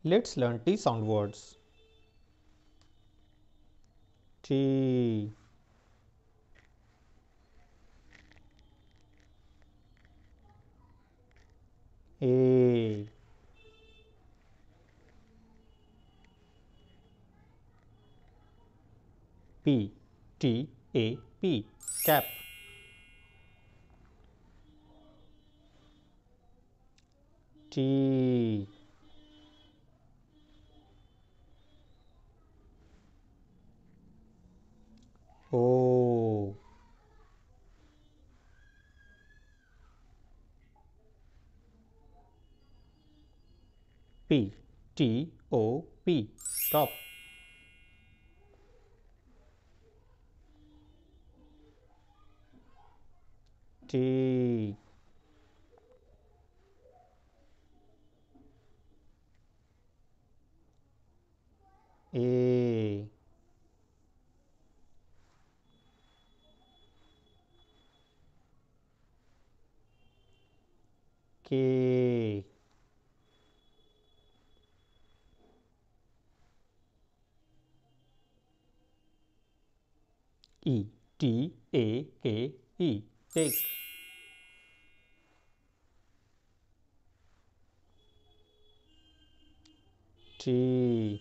Let's learn T sound words. T, A, P, T, A, P, cap. T, O, P, T, O, P, top. T, A, K, E, T, A, K, E, take. T,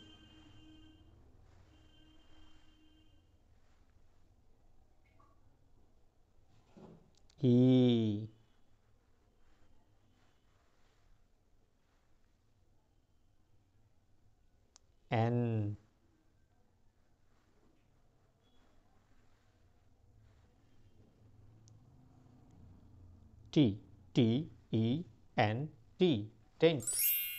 E, N, T, T, E, N, T, tent.